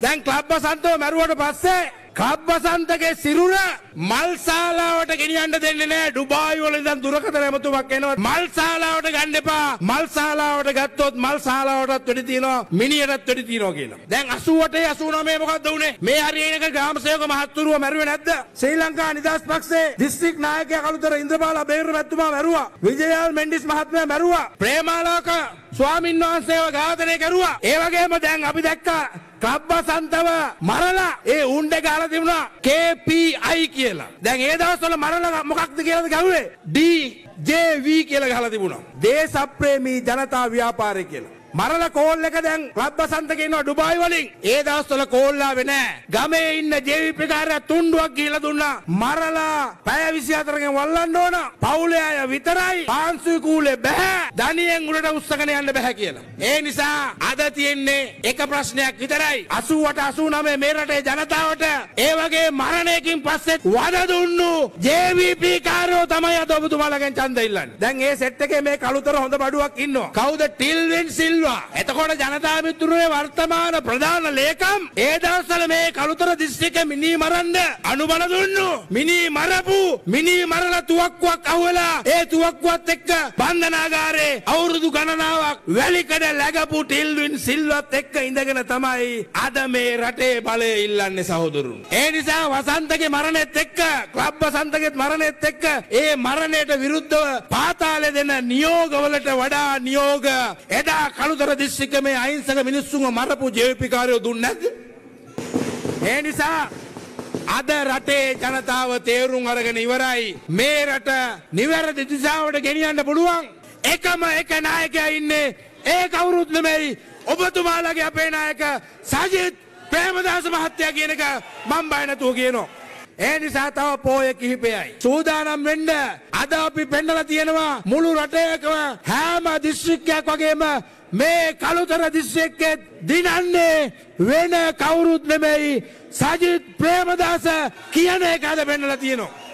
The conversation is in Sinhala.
දැන් ක්ලබ් බසන්තව මැරුවට පස්සේ ක්ලබ් බසන්තගේ සිරුර මල් ශාලාවට ගෙනියන්න දෙන්නේ නැහැ. ඩුබායි වල ඉඳන් දුරකථන ඇමතුමක් එනවා. මල් ශාලාවට ගන්න එපා. මල් ශාලාවට ගත්තොත් මල් ශාලාවටත් වැඩි තියෙනවා, මිනිහටත් වැඩි තියෙනවා කියලා. දැන් 88 89 මොකද්ද උනේ? මේ හරියනක ග්‍රාම සේවක මහත්තුරුව මැරුවේ නැද්ද? ශ්‍රී ලංකා නිදහස් පක්ෂයේ දිස්ත්‍රික් නායකයා කළුතර ඉන්ද්‍රපාල බේරුව මැතිතුමා මැරුවා. විජයාල් මෙන්ඩිස් මහත්මයා මැරුවා. ප්‍රේමාලෝක ස්වාමීන් වහන්සේව ඝාතනය කරුවා. ඒ වගේම දැන් අපි දැක්කා ක්ලබ් බසන්තව මරලා ඒ උණ්ඩේ ගහලා තිබුණා KPI කියලා. දැන් ඒ දවස්වල මරලා මොකක්ද කියලාද ගහුවේ? DJV කියලා ගහලා තිබුණා. දේශප්‍රේමී ජනතා ව්‍යාපාරය කියලා. මරලා කෝල් එක දැන් ක්ලබ් බසන්ත කියනවා ඩුබායි වලින්. ඒ දවස්වල කෝල් ආවේ නැහැ. ගමේ ඉන්න JVP කාර්යය තුණ්ඩුවක් ගිහලා දුන්නා. මරලා පැය 24කින් වල්ලන්න ඕන. පවුලේ අය විතරයි පාන්සුයි කූලේ බෑ. දනියෙන් උඩට උස්සගෙන යන්න බෑ කියලා. ඒ නිසා අද තියෙන්නේ එක ප්‍රශ්නයක් විතරයි. 88 89 මේ රටේ ජනතාවට ඒ වගේ මරණයකින් පස්සේ වද දුන්නු JVP කාර්යෝ තමයි අද ඔබතුමාලගෙන් ඡන්ද ඉල්ලන්නේ. දැන් මේ සෙට් එකේ මේ කළුතර හොඳ බඩුවක් ඉන්නවා. කවුද? ටිල්වින් සිල්වා. එතකොට ජනතා මිත්‍රයේ වර්තමාන ප්‍රධාන ලේකම් ඒ දවස්වල මේ කළුතර දිස්ත්‍රික්කෙ මිනි මරන්න අනුබල දුන්නු. මිනි මරපු මිනි මරලා තුවක්කුවක් අහුවලා ඒ තුවක්කුවත් එක්ක බන්ධනාගාරේ අවුරුදු ගණනාවක් වැලිකඩ läගපු ටිල්වින් සිල්වත් එක්ක ඉඳගෙන තමයි අද මේ රටේ බලය ඉල්ලන්නේ සහෝදරුන්. ඒ නිසා වසන්තගේ මරණයත් එක්ක ක්ලබ් වසන්තගේ මරණයත් එක්ක ඒ මරණයට විරුද්ධව පාතාලේ දෙන නියෝගවලට වඩා නියෝග එදා කළුතර දිස්ත්‍රික්කයේ මේ අහිංසක මිනිස්සුන්ව මරපු JVP කාර්යෝ දුන්නේ නැද්ද? ඒ නිසා අද රටේ ජනතාව තේරුම් අරගෙන ඉවරයි. මේ රට නිවැරදි දිශාවට ගෙනියන්න පුළුවන් එකම එක නායකයා ඉන්නේ. ඒ කවුරුත් නෙමෙයි ඔබතුමාලගේ අපේ නායක සජිත් ප්‍රේමදාස මහත්තයා කියන එක මම බය නැතුව කියනවා. ඒ නිසා තව පෝය කිහිපයයි සූදානම් වෙන්න. අද අපි පෙන්නලා තියෙනවා මුළු රටේකම හැම දිස්ත්‍රික්කයක් වගේම මේ කළුතර දිස්ත්‍රික්කයේ දිනන්නේ වෙන කවුරුත් නෙමෙයි සජිත් ප්‍රේමදාස කියන එක අද පෙන්නලා තියෙනවා.